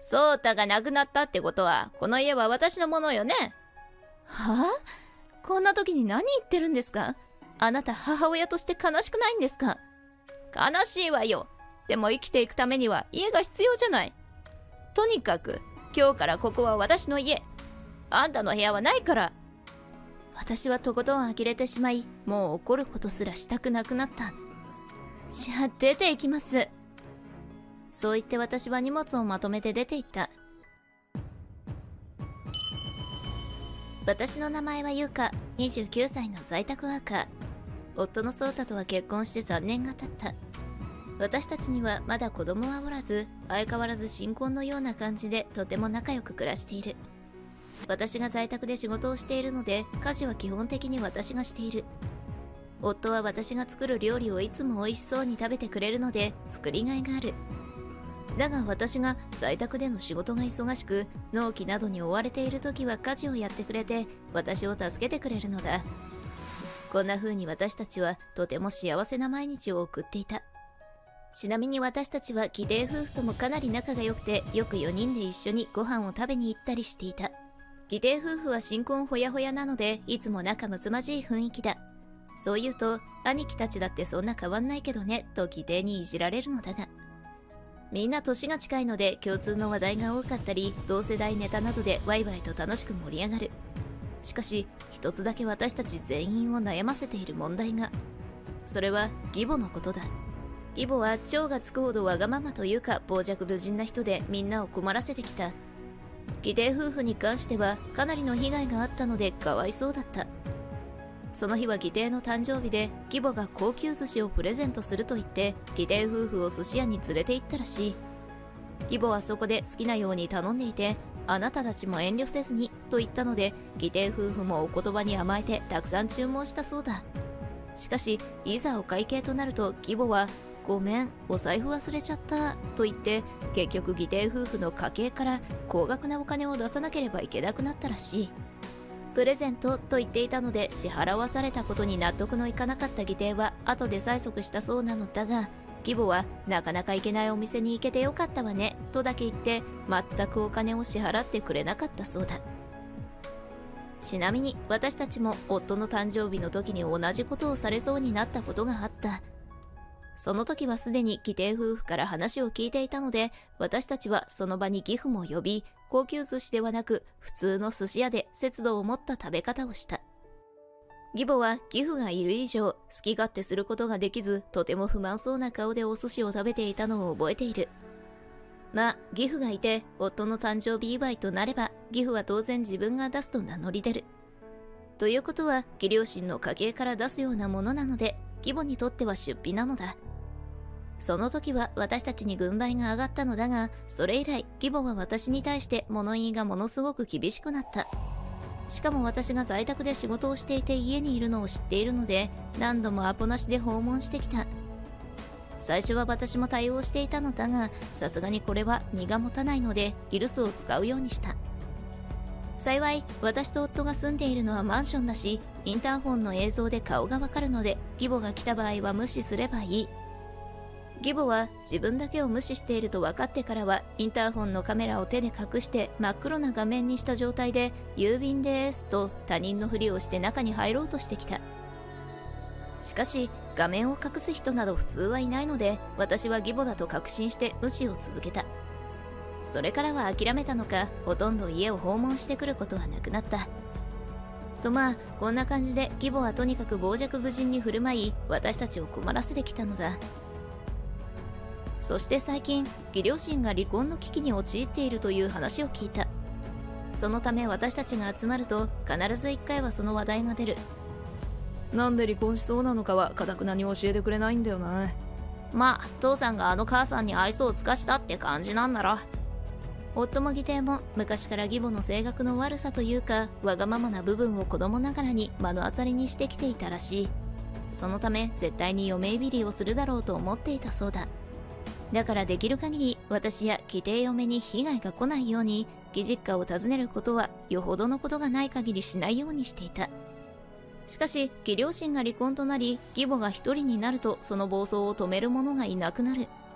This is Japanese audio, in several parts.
ソータが亡くなったってことは、この家は私のものよね。 はあ？こんな時に何言ってるんですか？あなた母親として悲しくないんですか？ 悲しいわよ。でも生きていくためには家が必要じゃない。とにかく、今日からここは私の家。あんたの部屋はないから。 私はとことん呆れてしまい、もう怒ることすらしたくなくなった。じゃあ出て行きます。そう言って私は荷物をまとめて出て行った。私の名前は優香、29歳の在宅ワーカー。夫の颯太とは結婚して3年が経った。私たちにはまだ子供はおらず、相変わらず新婚のような感じでとても仲良く暮らしている。私が在宅で仕事をしているので、家事は基本的に私がしている。夫は私が作る料理をいつも美味しそうに食べてくれるので、作りがいがある。だが私が在宅での仕事が忙しく、納期などに追われている時は家事をやってくれて、私を助けてくれるのだ。こんな風に私たちはとても幸せな毎日を送っていた。ちなみに私たちは義弟夫婦ともかなり仲が良くて、よく4人で一緒にご飯を食べに行ったりしていた。義弟夫婦は新婚ほやほやなので、いつも仲睦まじい雰囲気だ。そう言うと、兄貴たちだってそんな変わんないけどね、と義弟にいじられるのだが。みんな年が近いので共通の話題が多かったり、同世代ネタなどでワイワイと楽しく盛り上がる。しかし、一つだけ私たち全員を悩ませている問題が。それは義母のことだ。義母は超がつくほどわがままというか傍若無人な人でみんなを困らせてきた。義弟夫婦に関してはかなりの被害があったのでかわいそうだった。その日は義弟の誕生日で、義母が高級寿司をプレゼントすると言って義弟夫婦を寿司屋に連れて行ったらしい。義母はそこで好きなように頼んでいて、あなたたちも遠慮せずにと言ったので、義弟夫婦もお言葉に甘えてたくさん注文したそうだ。しかしいざお会計となると、義母はごめん、お財布忘れちゃったと言って、結局義弟夫婦の家計から高額なお金を出さなければいけなくなったらしい。プレゼントと言っていたので支払わされたことに納得のいかなかった義弟は後で催促したそうなのだが、義母はなかなか行けないお店に行けてよかったわねとだけ言って全くお金を支払ってくれなかったそうだ。ちなみに私たちも夫の誕生日の時に同じことをされそうになったことがあった。その時はすでに義弟夫婦から話を聞いていたので、私たちはその場に義父も呼び、高級寿司ではなく普通の寿司屋で節度を持った食べ方をした。義母は義父がいる以上好き勝手することができず、とても不満そうな顔でお寿司を食べていたのを覚えている。まあ義父がいて夫の誕生日祝いとなれば、義父は当然自分が出すと名乗り出る。ということは義両親の家計から出すようなものなので、義母にとっては出費なのだ。その時は私たちに軍配が上がったのだが、それ以来義母は私に対して物言いがものすごく厳しくなった。しかも私が在宅で仕事をしていて家にいるのを知っているので、何度もアポなしで訪問してきた。最初は私も対応していたのだが、さすがにこれは荷が持たないのでイルスを使うようにした。幸い私と夫が住んでいるのはマンションだし、インターホンの映像で顔がわかるので、義母が来た場合は無視すればいい。義母は自分だけを無視していると分かってからは、インターホンのカメラを手で隠して真っ黒な画面にした状態で郵便ですと他人のふりをして中に入ろうとしてきた。しかし画面を隠す人など普通はいないので、私は義母だと確信して無視を続けた。それからは諦めたのか、ほとんど家を訪問してくることはなくなった。とまあこんな感じで義母はとにかく傍若無人に振る舞い、私たちを困らせてきたのだ。そして最近義両親が離婚の危機に陥っているという話を聞いた。そのため私たちが集まると必ず1回はその話題が出る。 なんで離婚しそうなのかは堅くなに教えてくれないんだよな。 まあ父さんがあの母さんに愛想を尽かしたって感じなんだろ。夫も義弟も昔から義母の性格の悪さというかわがままな部分を子供ながらに目の当たりにしてきていたらしい。そのため絶対に嫁いびりをするだろうと思っていたそうだ。だからできる限り私や義弟嫁に被害が来ないように、義実家を訪ねることはよほどのことがない限りしないようにしていた。しかし義両親が離婚となり義母が一人になると、その暴走を止める者がいなくなる。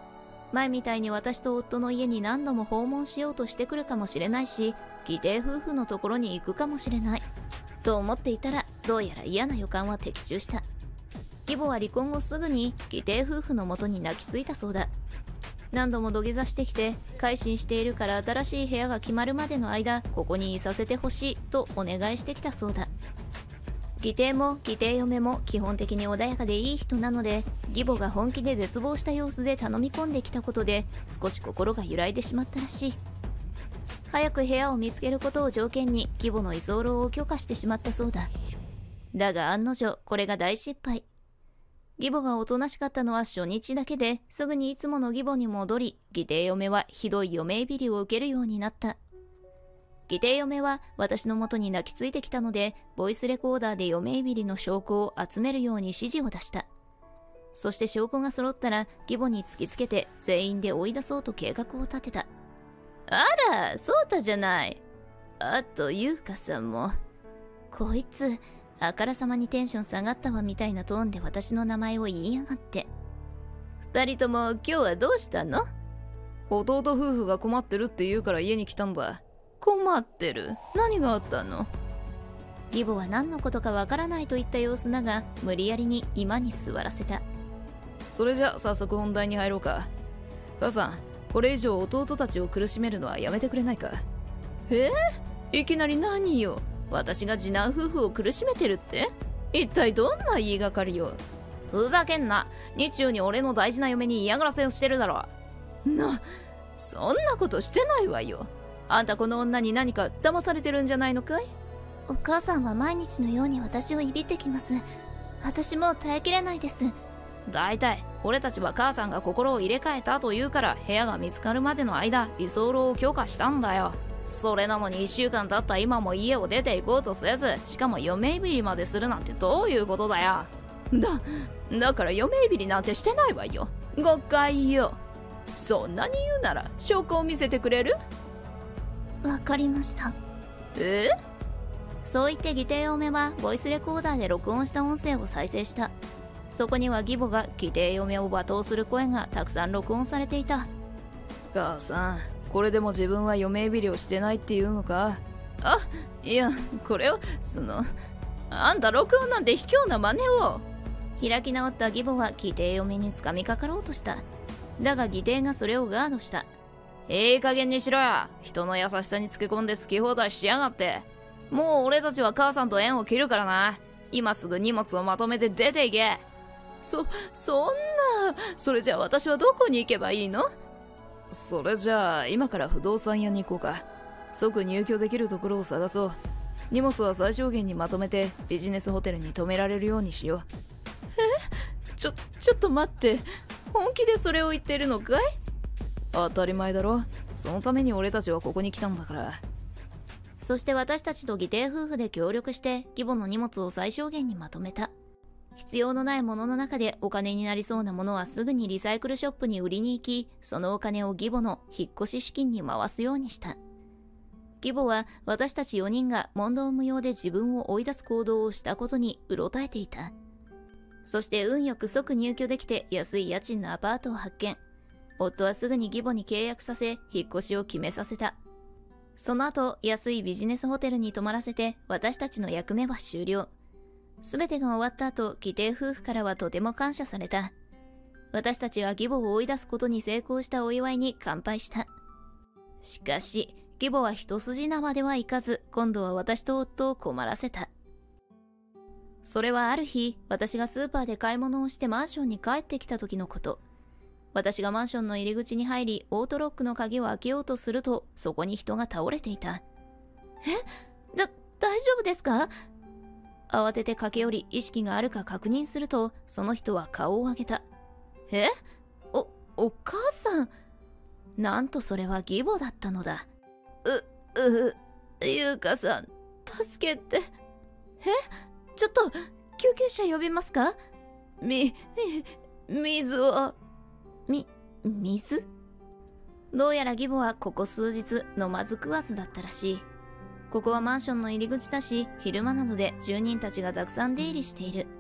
前みたいに私と夫の家に何度も訪問しようとしてくるかもしれないし、義弟夫婦のところに行くかもしれないと思っていたら、どうやら嫌な予感は的中した。義母は離婚後すぐに義弟夫婦のもとに泣きついたそうだ。何度も土下座してきて、改心しているから新しい部屋が決まるまでの間ここにいさせてほしいとお願いしてきたそうだ。義弟も義弟嫁も基本的に穏やかでいい人なので、義母が本気で絶望した様子で頼み込んできたことで少し心が揺らいでしまったらしい。早く部屋を見つけることを条件に義母の居候を許可してしまったそうだ。だが案の定これが大失敗。義母がおとなしかったのは初日だけで、すぐにいつもの義母に戻り、義弟嫁はひどい嫁いびりを受けるようになった。義弟嫁は私のもとに泣きついてきたので、ボイスレコーダーで嫁いびりの証拠を集めるように指示を出した。そして証拠が揃ったら義母に突きつけて全員で追い出そうと計画を立てた。 あら、そうたじゃない。あと優香さんも。 こいつあからさまにテンション下がったわみたいなトーンで私の名前を言いやがって。 二人とも今日はどうしたの？ 弟夫婦が困ってるって言うから家に来たんだ。 困ってる？何があったの？ 義母は何のことかわからないといった様子だが、無理やりに居間に座らせた。 それじゃ早速本題に入ろうか。母さん、これ以上弟たちを苦しめるのはやめてくれないか。 いきなり何よ。私が次男夫婦を苦しめてるって？一体どんな言いがかりよ。ふざけんな。日中に俺の大事な嫁に嫌がらせをしてるだろ。そんなことしてないわよ。あんたこの女に何か騙されてるんじゃないのかい？ お母さんは毎日のように私をいびってきます。私もう耐えきれないです。 だいたい俺たちは母さんが心を入れ替えたというから、部屋が見つかるまでの間居候を許可したんだよ。それなのに1週間経った今も家を出て行こうとせず、しかも嫁いびりまでするなんてどういうことだよ。だから嫁いびりなんてしてないわよ。誤解よ。そんなに言うなら証拠を見せてくれる？ わかりました。そう言って義弟嫁はボイスレコーダーで録音した音声を再生した。そこには義母が義弟嫁を罵倒する声がたくさん録音されていた。 母さん、これでも自分は嫁いびりをしてないっていうのか？ いや、これをあんた録音なんて卑怯な真似を。 開き直った義母は義弟嫁に掴みかかろうとした。だが義弟がそれをガードした。 いい加減にしろよ。人の優しさにつけ込んで好き放題しやがって。もう俺たちは母さんと縁を切るからな。今すぐ荷物をまとめて出ていけ。そんな。それじゃあ私はどこに行けばいいの？ それじゃあ今から不動産屋に行こうか。即入居できるところを探そう。荷物は最小限にまとめてビジネスホテルに泊められるようにしよう。 ちょっと待って。本気でそれを言ってるのかい？ 当たり前だろ。そのために俺たちはここに来たんだから。 そして私たちと義弟夫婦で協力して義母の荷物を最小限にまとめた。必要のないものの中でお金になりそうなものはすぐにリサイクルショップに売りに行き、そのお金を義母の引っ越し資金に回すようにした。義母は私たち4人が問答無用で自分を追い出す行動をしたことにうろたえていた。そして運よく即入居できて安い家賃のアパートを発見。夫はすぐに義母に契約させ、引っ越しを決めさせた。その後、安いビジネスホテルに泊まらせて私たちの役目は終了。すべてが終わった後、義弟夫婦からはとても感謝された。私たちは義母を追い出すことに成功したお祝いに乾杯した。しかし、義母は一筋縄ではいかず、今度は私と夫を困らせた。それはある日、私がスーパーで買い物をしてマンションに帰ってきた時のこと。私がマンションの入り口に入り、オートロックの鍵を開けようとすると、そこに人が倒れていた。大丈夫ですか？慌てて駆け寄り、意識があるか確認すると、その人は顔を上げた。お母さん。なんとそれは義母だったのだ。 優香さん、助けて。 ちょっと、救急車呼びますか？ 水を。 水？どうやら義母はここ数日飲まず食わずだったらしい。ここはマンションの入り口だし、昼間なので住人たちがたくさん出入りしている。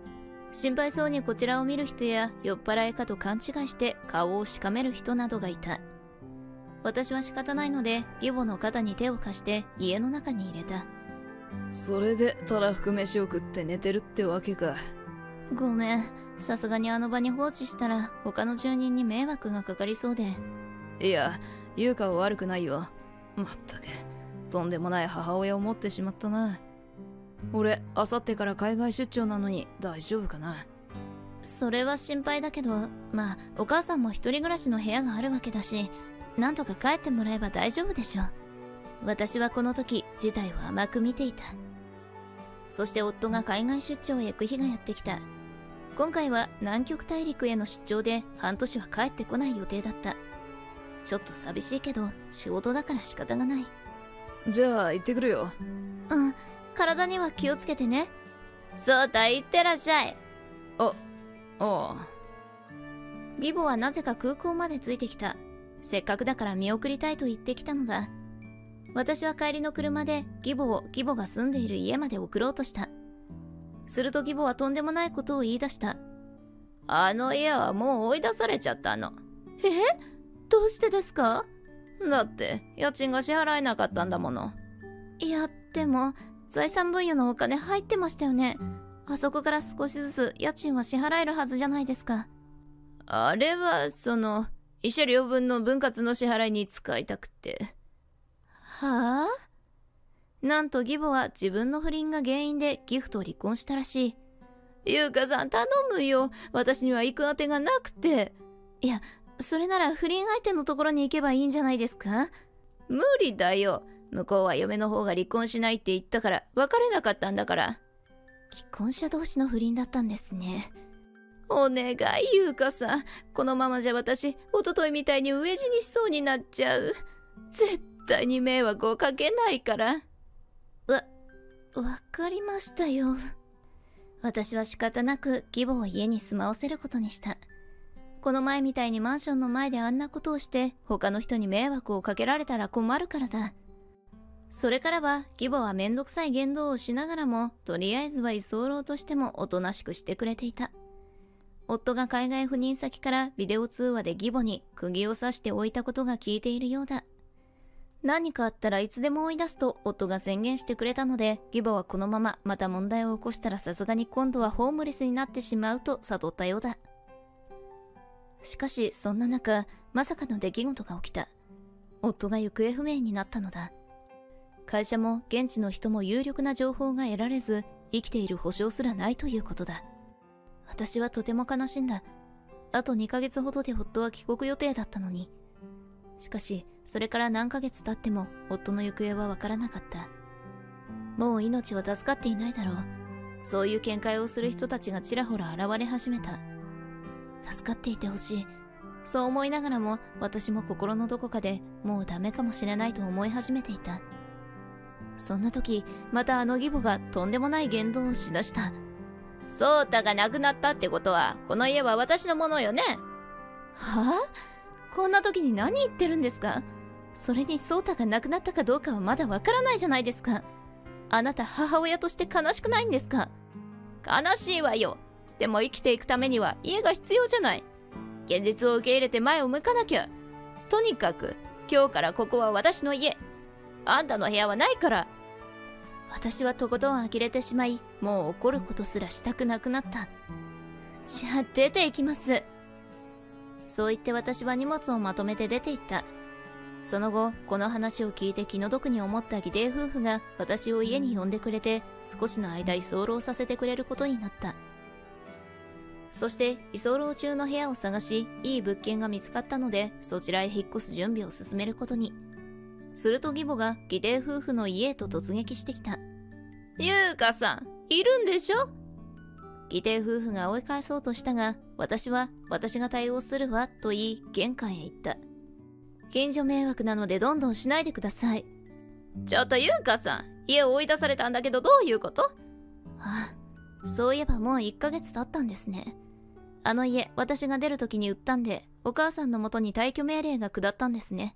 心配そうにこちらを見る人や酔っ払いかと勘違いして顔をしかめる人などがいた。私は仕方ないので義母の肩に手を貸して家の中に入れた。 それでたらふく飯を食って寝てるってわけか。 ごめん、さすがにあの場に放置したら他の住人に迷惑がかかりそうで。 いや、優香は悪くないよ。まったくとんでもない母親を持ってしまったな。俺、あさってから海外出張なのに大丈夫かな。 それは心配だけど、まあお母さんも一人暮らしの部屋があるわけだし、なんとか帰ってもらえば大丈夫でしょ。私はこの時事態を甘く見ていた。そして夫が海外出張へ行く日がやってきた。今回は南極大陸への出張で半年は帰ってこない予定だった。ちょっと寂しいけど仕事だから仕方がない。 じゃあ行ってくるよ。 うん、体には気をつけてね。そうだ、行ってらっしゃい。 ああ。 義母はなぜか空港までついてきた。せっかくだから見送りたいと言ってきたのだ。私は帰りの車で義母が住んでいる家まで送ろうとした。すると義母はとんでもないことを言い出した。あの家はもう追い出されちゃったの。どうしてですか？ だって家賃が支払えなかったんだもの。 いや、でも財産分与のお金入ってましたよね。あそこから少しずつ家賃は支払えるはずじゃないですか。 あれは慰謝料分の分割の支払いに使いたくて。 はあ？なんと義母は自分の不倫が原因で義父と離婚したらしい。 優香さん頼むよ、私には行く当てがなくて。 いや、それなら不倫相手のところに行けばいいんじゃないですか？ 無理だよ、向こうは嫁の方が離婚しないって言ったから別れなかったんだから。 既婚者同士の不倫だったんですね。 お願い優香さん、このままじゃ私一昨日みたいに飢え死にしそうになっちゃう。絶対に迷惑をかけないから。 わかりましたよ。私は仕方なく義母を家に住まわせることにした。この前みたいにマンションの前であんなことをして他の人に迷惑をかけられたら困るからだ。それからは義母はめんどくさい言動をしながらもとりあえずは居候としてもおとなしくしてくれていた。夫が海外赴任先からビデオ通話で義母に釘を刺しておいたことが効いているようだ。何かあったらいつでも追い出すと夫が宣言してくれたので、義母はこのまままた問題を起こしたらさすがに今度はホームレスになってしまうと悟ったようだ。しかしそんな中、まさかの出来事が起きた。夫が行方不明になったのだ。会社も現地の人も有力な情報が得られず、生きている保証すらないということだ。私はとても悲しんだ。あと2ヶ月ほどで夫は帰国予定だったのに。しかしそれから何ヶ月経っても夫の行方はわからなかった。もう命は助かっていないだろう。そういう見解をする人たちがちらほら現れ始めた。助かっていてほしい。そう思いながらも私も心のどこかでもうダメかもしれないと思い始めていた。そんな時、またあの義母がとんでもない言動をしだした。 ソータが亡くなったってことはこの家は私のものよね。 はあ？こんな時に何言ってるんですか？それにソータが亡くなったかどうかはまだわからないじゃないですか。あなた母親として悲しくないんですか？ 悲しいわよ。でも生きていくためには家が必要じゃない。現実を受け入れて前を向かなきゃ。とにかく今日からここは私の家。あんたの部屋はないから。 私はとことん呆れてしまい、もう怒ることすらしたくなくなった。じゃあ出て行きます。そう言って私は荷物をまとめて出て行った。その後、この話を聞いて気の毒に思った義弟夫婦が私を家に呼んでくれて、少しの間居候させてくれることになった。そして居候中の部屋を探し、いい物件が見つかったので、そちらへ引っ越す準備を進めることに。すると義母が義弟夫婦の家へと突撃してきた。 優香さん、いるんでしょ？ 義弟夫婦が追い返そうとしたが、私が対応するわと言い、玄関へ行った。近所迷惑なのでどんどんしないでください。 ちょっと優香さん、家を追い出されたんだけどどういうこと？ ああ、そういえばもう1ヶ月経ったんですね。あの家、私が出る時に売ったんで、お母さんのもとに退去命令が下ったんですね。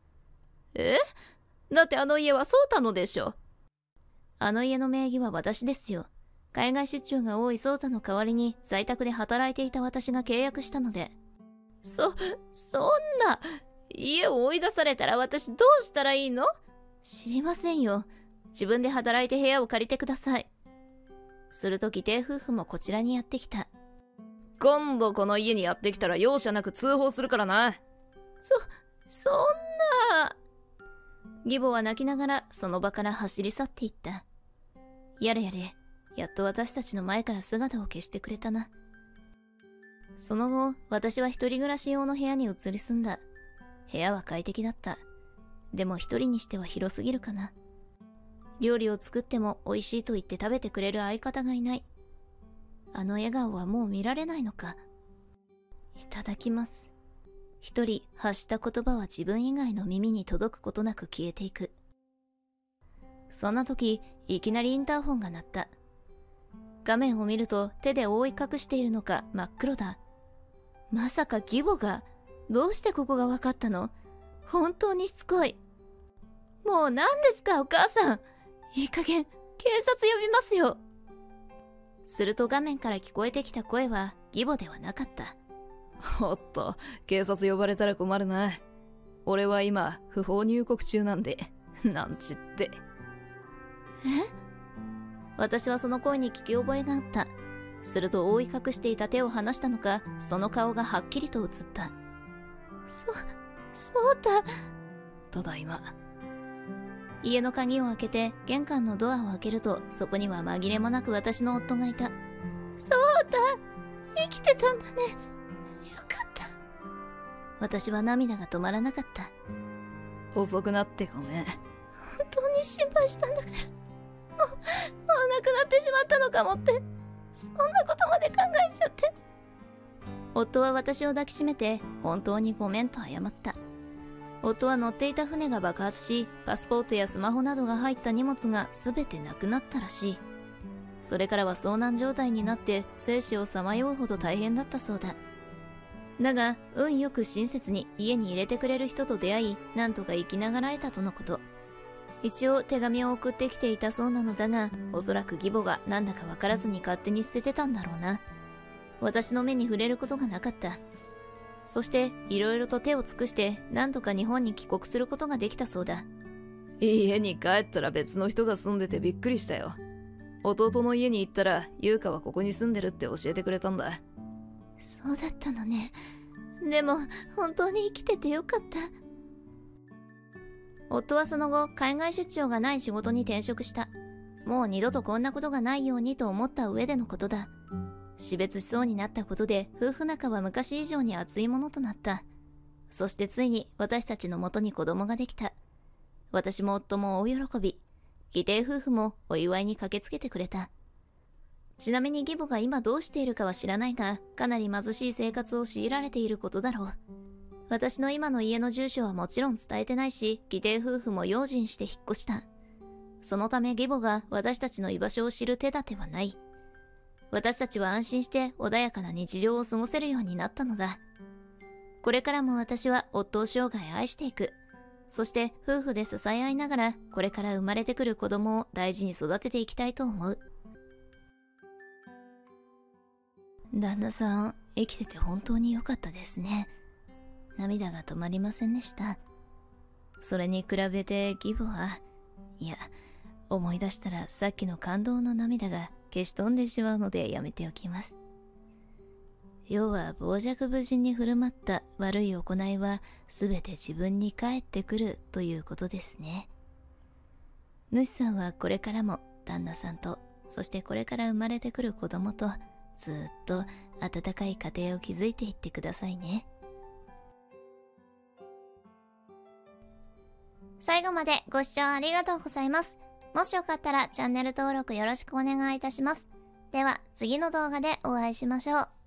だってあの家はソータのでしょ。 あの家の名義は私ですよ。 海外出張が多いソータの代わりに在宅で働いていた私が契約したので。そんな、家を追い出されたら私どうしたらいいの？知りませんよ。自分で働いて部屋を借りてください。すると義弟夫婦もこちらにやってきた。 今度この家にやってきたら容赦なく通報するからな。 そんな。義母は泣きながらその場から走り去っていった。やれやれ、やっと私たちの前から姿を消してくれたな。その後、私は一人暮らし用の部屋に移り住んだ。部屋は快適だった。でも一人にしては広すぎるかな。料理を作っても美味しいと言って食べてくれる相方がいない。あの笑顔はもう見られないのか。いただきます。一人発した言葉は自分以外の耳に届くことなく消えていく。そんな時、いきなりインターホンが鳴った。画面を見ると手で覆い隠しているのか真っ黒だ。まさか義母が。どうしてここが分かったの？本当にしつこい。もう何ですかお母さん。いい加減警察呼びますよ。すると画面から聞こえてきた声は義母ではなかった。 おっと、警察呼ばれたら困るな。俺は今不法入国中なんで。なんちって。 私はその声に聞き覚えがあった。すると覆い隠していた手を離したのか、その顔がはっきりと映った。そうだ。 ただいま。 家の鍵を開けて玄関のドアを開けると、そこには紛れもなく私の夫がいた。そうだ、生きてたんだね。よかった。私は涙が止まらなかった。 遅くなってごめん。 本当に心配したんだから。もう亡くなってしまったのかもって、そんなことまで考えちゃって。夫は私を抱きしめて本当にごめんと謝った。夫は乗っていた船が爆発し、パスポートやスマホなどが入った荷物が全てなくなったらしい。それからは遭難状態になって生死をさまようほど大変だったそうだ。だが運よく親切に家に入れてくれる人と出会い、なんとか生きながらえたとのこと。一応手紙を送ってきていたそうなのだが、おそらく義母がなんだかわからずに勝手に捨ててたんだろうな。私の目に触れることがなかった。そしていろいろと手を尽くしてなんとか日本に帰国することができたそうだ。 家に帰ったら別の人が住んでてびっくりしたよ。弟の家に行ったら優香はここに住んでるって教えてくれたんだ。 そうだったのね。でも本当に生きててよかった。夫はその後海外出張がない仕事に転職した。もう二度とこんなことがないようにと思った上でのことだ。死別しそうになったことで夫婦仲は昔以上に熱いものとなった。そしてついに私たちのもとに子供ができた。私も夫も大喜び。義弟夫婦もお祝いに駆けつけてくれた。ちなみに義母が今どうしているかは知らないが、かなり貧しい生活を強いられていることだろう。私の今の家の住所はもちろん伝えてないし、義弟夫婦も用心して引っ越した。そのため義母が私たちの居場所を知る手立てはない。私たちは安心して穏やかな日常を過ごせるようになったのだ。これからも私は夫を生涯愛していく。そして夫婦で支え合いながら、これから生まれてくる子供を大事に育てていきたいと思う。旦那さん、生きてて本当に良かったですね。涙が止まりませんでした。それに比べて義母は、いや、思い出したらさっきの感動の涙が消し飛んでしまうのでやめておきます。要は傍若無人に振る舞った悪い行いは全て自分に返ってくるということですね。主さんはこれからも旦那さんと、そしてこれから生まれてくる子供とずっと温かい家庭を築いていってくださいね。最後までご視聴ありがとうございます。もしよかったらチャンネル登録よろしくお願いいたします。では次の動画でお会いしましょう。